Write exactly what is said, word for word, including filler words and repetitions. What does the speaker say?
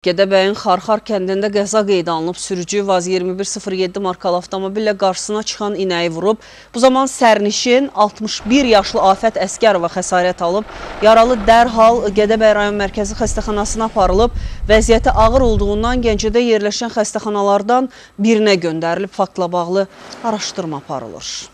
Gədəbəyin Xarxar kəndində qəza qeydə alınıb. Sürücü Vaz iyirmi bir sıfır yeddi markalı avtomobillə qarşısına çıxan inəyi vurub. Bu zaman sərnişin altmış bir yaşlı Afət Əsgərova xəsarət alıb. Yaralı dərhal Gədəbəy rayon mərkəzi xəstəxanasına aparılıb. Vəziyyəti ağır olduğundan Gəncədə yerləşən xəstəxanalardan birinə göndərilib. Faktla bağlı araşdırma aparılır.